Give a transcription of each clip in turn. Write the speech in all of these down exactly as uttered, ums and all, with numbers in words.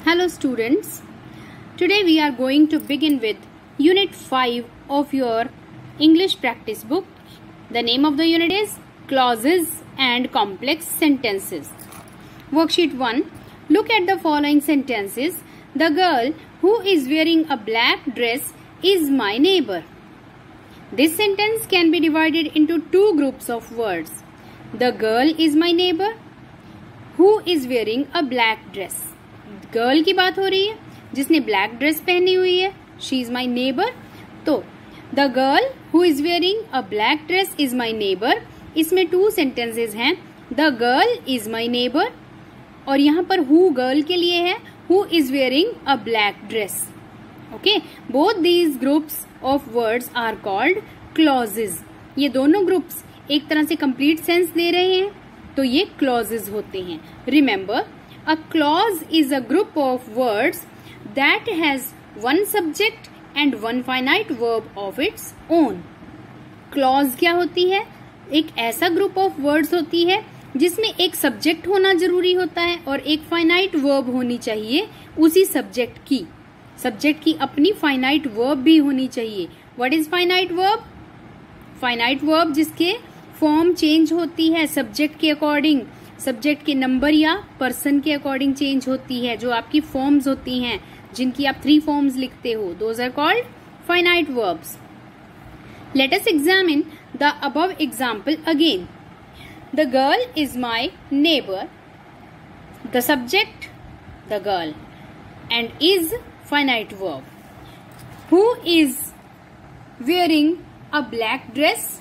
Hello students, today we are going to begin with Unit five of your English practice book. The name of the unit is Clauses and Complex Sentences. Worksheet one. Look at the following sentences. The girl who is wearing a black dress is my neighbor. This sentence can be divided into two groups of words. The girl is my neighbor who is wearing a black dress. Girl की बात हो रही है जिसने black dress पहनी हुई है. She is my neighbour. तो the girl who is wearing a black dress is my neighbour. इसमें टू सेंटेंसेस हैं. The girl is my neighbour और यहाँ पर हु गर्ल के लिए है. Who is wearing a black dress. Okay, both these groups of words are called clauses. ये दोनों ग्रुप्स एक तरह से कंप्लीट सेंस दे रहे हैं तो ये क्लॉजेज होते हैं. Remember, a clause is a group of words that has one subject and one finite verb of its own. Clause क्या होती है? एक ऐसा ग्रुप ऑफ वर्ड्स होती है जिसमें एक सब्जेक्ट होना जरूरी होता है और एक फाइनाइट वर्ब होनी चाहिए उसी सब्जेक्ट की. सब्जेक्ट की अपनी फाइनाइट वर्ब भी होनी चाहिए. What is finite verb? Finite verb जिसके फॉर्म चेंज होती है सब्जेक्ट के अकॉर्डिंग, सब्जेक्ट के नंबर या पर्सन के अकॉर्डिंग चेंज होती है. जो आपकी फॉर्म्स होती हैं जिनकी आप थ्री फॉर्म्स लिखते हो, those are called finite verbs. Let us examine the above example again. The girl is my neighbour. The subject the girl and is finite verb. Who is wearing a black dress.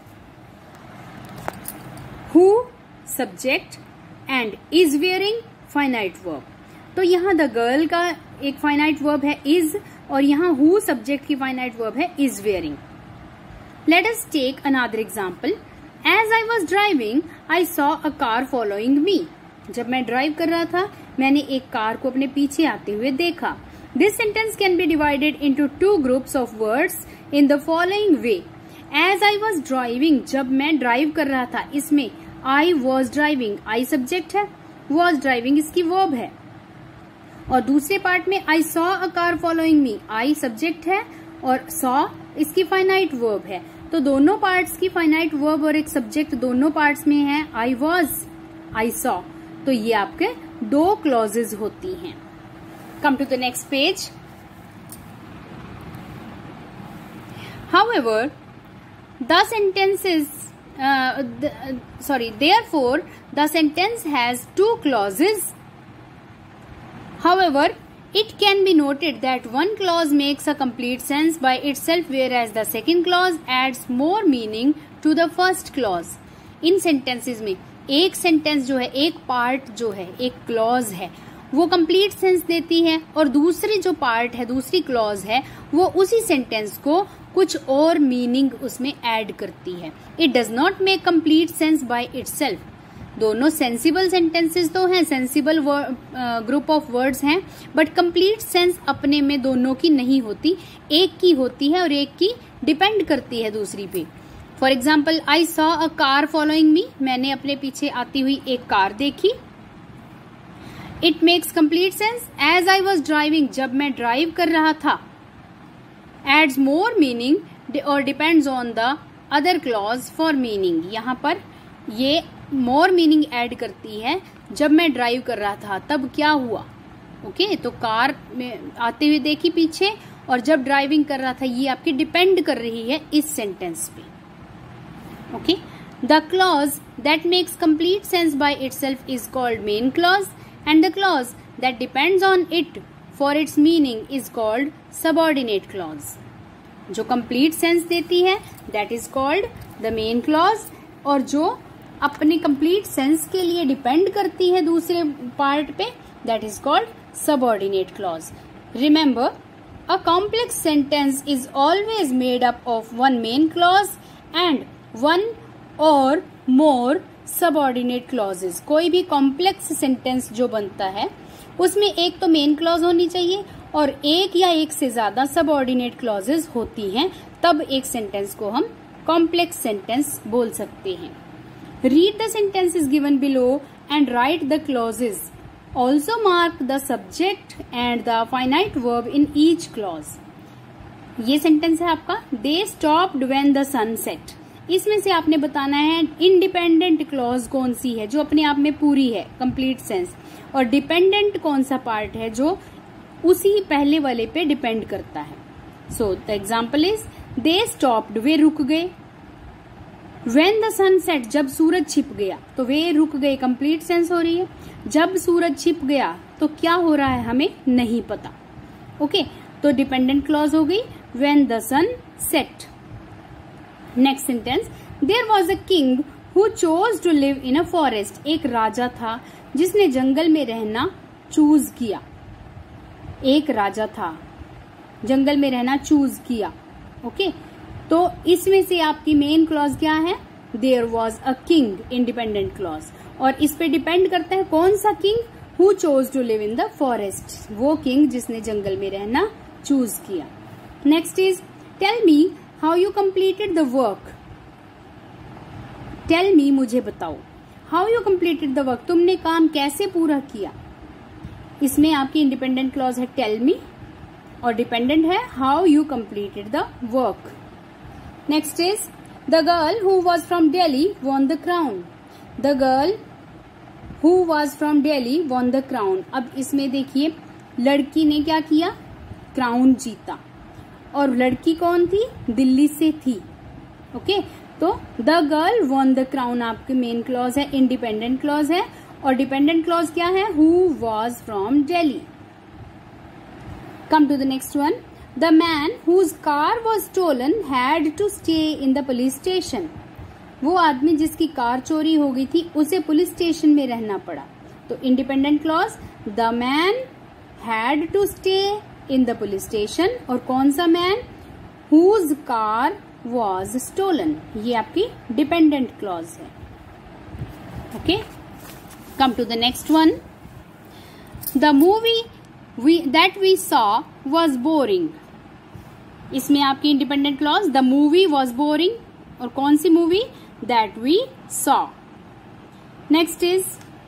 Who subject and is wearing finite verb. तो यहाँ the girl का एक finite verb है is और यहाँ who subject की finite verb है is wearing. Let us take another example. As I was driving I saw a car following me. जब मैं ड्राइव कर रहा था मैंने एक कार को अपने पीछे आते हुए देखा. This sentence can be divided into two groups of words in the following way. As I was driving, जब मैं ड्राइव कर रहा था, इसमें I was driving, I subject है, was driving इसकी वर्ब है. और दूसरे पार्ट में I saw a car following me, I subject है और saw इसकी फाइनाइट वर्ब है. तो दोनों पार्ट्स की फाइनाइट वर्ब और एक सब्जेक्ट दोनों पार्ट्स में है. I was, I saw. तो ये आपके दो क्लॉजेज होती हैं. Come to the next page. However, the sentences Uh, the, uh, sorry, therefore the sentence has two clauses. However, it can be noted that one clause makes a complete sense by itself, whereas the second clause adds more meaning to the first clause. इन sentences में एक sentence जो है, एक part जो है, एक clause है, वो complete sense देती है और दूसरी जो part है, दूसरी clause है, वो उसी sentence को कुछ और मीनिंग उसमें ऐड करती है. It does not make complete sense by itself. दोनों सेंसिबल सेंटेंसेस तो हैं, सेंसिबल ग्रुप ऑफ वर्ड्स हैं, बट कंप्लीट सेंस अपने में दोनों की नहीं होती, एक की होती है और एक की डिपेंड करती है दूसरी पे. For example, I saw a car following me. मैंने अपने पीछे आती हुई एक कार देखी. It makes complete sense. As I was driving, जब मैं ड्राइव कर रहा था. adds more meaning or depends on the other clause for meaning. यहाँ पर ये more meaning add करती है. जब मैं ड्राइव कर रहा था तब क्या हुआ. Okay okay? तो कार में आते हुए देखी पीछे और जब ड्राइविंग कर रहा था, ये आपकी डिपेंड कर रही है इस सेंटेंस पे. Okay, the clause that makes complete sense by itself is called main clause and the clause that depends on it for its meaning is called subordinate clause. जो complete sense देती है that is called the main clause और जो अपने complete sense के लिए depend करती है दूसरे part पे that is called subordinate clause. Remember, a complex sentence is always made up of one main clause and one or more subordinate clauses. कोई भी complex sentence जो बनता है उसमें एक तो मेन क्लॉज होनी चाहिए और एक या एक से ज्यादा सबऑर्डिनेट क्लॉजेस होती हैं, तब एक सेंटेंस को हम कॉम्प्लेक्स सेंटेंस बोल सकते हैं. Read the sentences given below and write the clauses also mark the subject and the finite verb in each clause. ये सेंटेंस है आपका they stopped when the sun set. इसमें से आपने बताना है इंडिपेंडेंट क्लॉज कौन सी है जो अपने आप में पूरी है, कंप्लीट सेंस, और डिपेंडेंट कौन सा पार्ट है जो उसी पहले वाले पे डिपेंड करता है। So the example is they stopped, वे रुक गए। व्हेन द सन सेट, जब सूरज छिप गया, तो वे रुक गए कंप्लीट सेंस हो रही है। जब सूरज छिप गया तो क्या हो रहा है हमें नहीं पता। ओके, तो डिपेंडेंट क्लॉज हो गई when the sun set. Next sentence, there was a king who chose to live in a forest. एक राजा था जिसने जंगल में रहना चूज किया। एक राजा था, जंगल में रहना चूज किया। ओके, तो इसमें से आपकी मेन क्लॉज क्या है, there was a king, independent clause, और इस पे डिपेंड करता है कौन सा king, who chose to live in the forest, वो किंग जिसने जंगल में रहना चूज किया। Next is tell me how you completed the work. Tell me, मुझे बताओ, how you completed the work, तुमने काम कैसे पूरा किया। इसमें आपकी इंडिपेंडेंट क्लॉज है टेल मी और डिपेंडेंट है how you completed the work. Next is the girl who was from Delhi won the crown. The girl who was from Delhi won the crown. अब इसमें देखिए लड़की ने क्या किया, क्राउन जीता, और लड़की कौन थी, दिल्ली से थी। Okay okay? तो the girl won the crown आपके मेन क्लॉज है, इंडिपेंडेंट क्लॉज है, और डिपेंडेंट क्लॉज क्या है, who was from Delhi. Come to the next one, the man whose car was stolen had to stay in the police station. वो आदमी जिसकी car चोरी हो गई थी उसे पुलिस स्टेशन में रहना पड़ा। तो independent clause the man had to stay in the police station, और कौन सा man, whose car was stolen, ये आपकी डिपेंडेंट क्लॉज है। Okay, come to the next one, the movie that we saw was boring. इसमें आपकी independent clause the movie was boring, और कौन सी movie, that we saw. Next is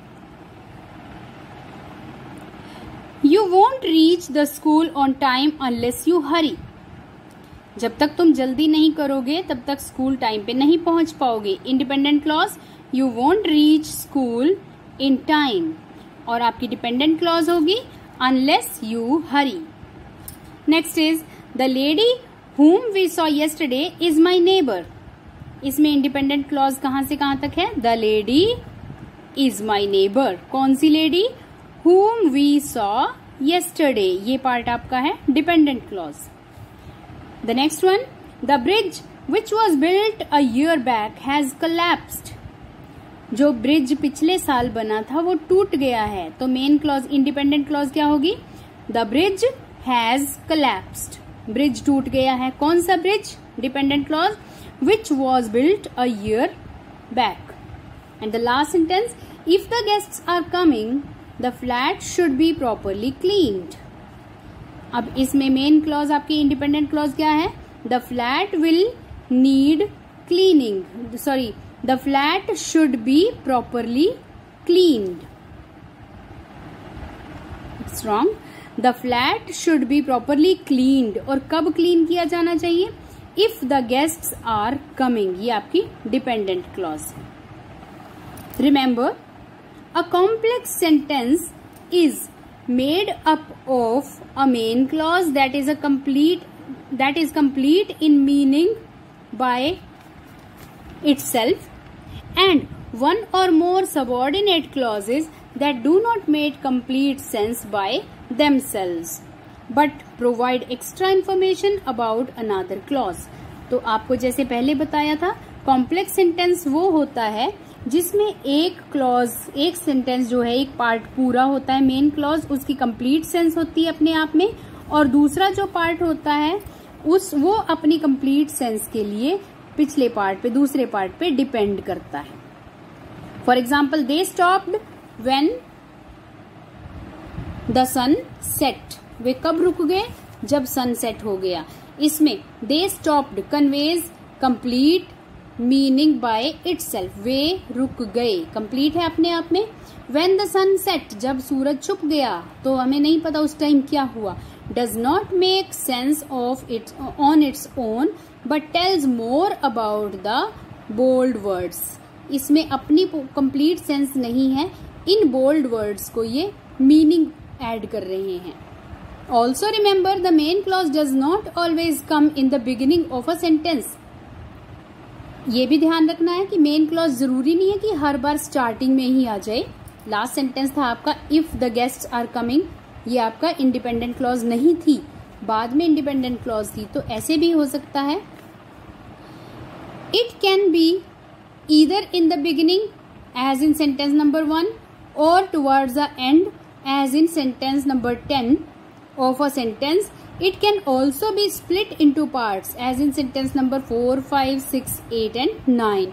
you won't reach the school on time unless you hurry. जब तक तुम जल्दी नहीं करोगे तब तक स्कूल टाइम पे नहीं पहुंच पाओगे। Independent clause you won't reach school in time, और आपकी डिपेंडेंट क्लॉज होगी unless you hurry. Next is the lady whom we saw yesterday is my neighbor। इसमें इंडिपेंडेंट क्लॉज कहां से कहां तक है, the lady is my neighbour. कौन सी lady, whom we saw yesterday, ये पार्ट आपका है dependent clause. The next one, the bridge which was built a year back has collapsed। जो ब्रिज पिछले साल बना था वो टूट गया है। तो मेन क्लॉज इंडिपेंडेंट क्लॉज क्या होगी, the bridge has collapsed, bridge टूट गया है। कौन सा bridge, dependent clause which was built a year back। And the last sentence, if the guests are coming, the flat should be properly cleaned। अब इसमें main clause आपकी independent clause क्या है, the flat will need cleaning, sorry the flat should be properly cleaned. It's wrong, the flat should be properly cleaned, और कब clean किया जाना चाहिए, if the guests are coming, ये आपकी डिपेंडेंट क्लॉज है। Remember, a complex sentence is made up of a main clause that is a complete that is complete in meaning by itself, and one or more subordinate clauses that do not make complete sense by themselves but provide extra information about another clause। तो आपको जैसे पहले बताया था, complex sentence वो होता है जिसमें एक क्लॉज, एक सेंटेंस जो है, एक पार्ट पूरा होता है, मेन क्लॉज उसकी कंप्लीट सेंस होती है अपने आप में, और दूसरा जो पार्ट होता है उस वो अपनी कंप्लीट सेंस के लिए पिछले पार्ट पे, दूसरे पार्ट पे डिपेंड करता है। For example, they stopped when the sun set, वे कब रुक गए, जब सन सेट हो गया। इसमें they stopped conveys complete meaning by itself, वे रुक गए, कंप्लीट है अपने आप में। व्हेन द सन सेट, जब सूरज छुप गया तो हमें नहीं पता उस टाइम क्या हुआ। Does not make sense of it on its own but tells more about the bold words, इसमें अपनी कंप्लीट सेंस नहीं है, इन बोल्ड वर्ड्स को ये मीनिंग ऐड कर रहे हैं। Also remember the main clause does not always come in the beginning of a sentence, ये भी ध्यान रखना है कि मेन क्लॉज जरूरी नहीं है कि हर बार स्टार्टिंग में ही आ जाए। लास्ट सेंटेंस था आपका if the guests are coming, ये आपका इंडिपेंडेंट क्लॉज नहीं थी, बाद में इंडिपेंडेंट क्लॉज थी, तो ऐसे भी हो सकता है। It can be either in the beginning as in sentence number one और towards the end as in sentence number ten of a sentence. It can also be split into parts as in sentence number four, five, six, eight and nine.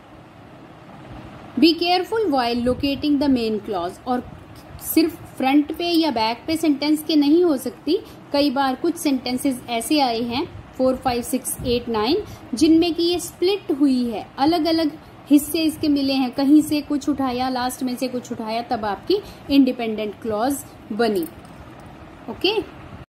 Be careful while locating the main clause, और सिर्फ front पे या back पे sentence के नहीं हो सकती, कई बार कुछ सेंटेंसेस ऐसे आए हैं four, five, six, eight, nine जिनमें कि ये स्प्लिट हुई है, अलग अलग हिस्से इसके मिले हैं, कहीं से कुछ उठाया, लास्ट में से कुछ उठाया, तब आपकी इंडिपेंडेंट क्लॉज बनी। Okay okay?